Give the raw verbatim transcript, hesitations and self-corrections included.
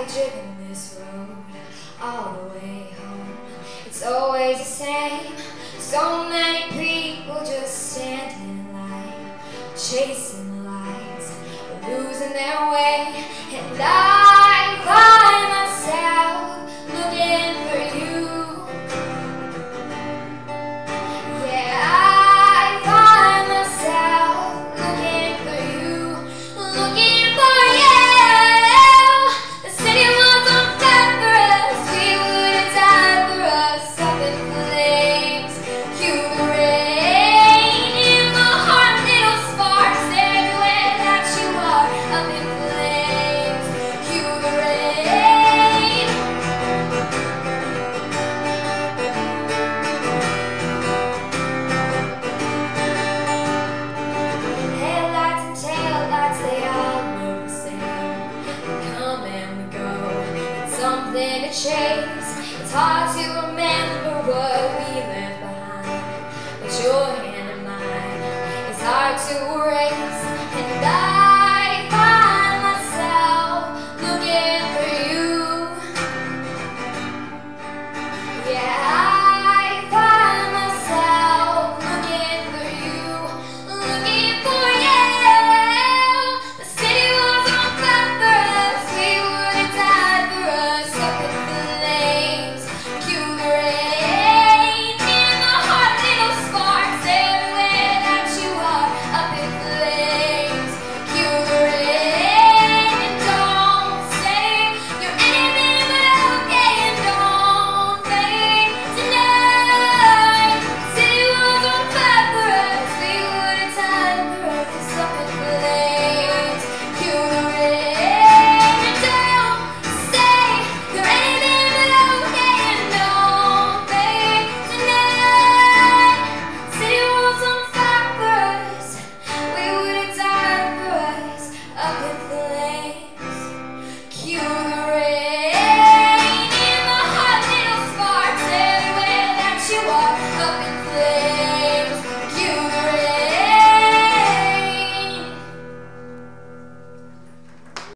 I've driven this road all the way home. It's always the same. So many people just standing in line, chasing the lights, losing their way. And I find myself looking for you. Yeah, I find myself looking for you, looking for you. The city was on fire for us, we would have died for us. Up in flames, cue the rain. In my heart, little sparks everywhere that you are. Up in flames, cue the rain. Headlights and taillights, they all look the same. We come and we go, it's something to chase. It's hard to remember what we left behind, but your hand in mine, it's hard to erase. And I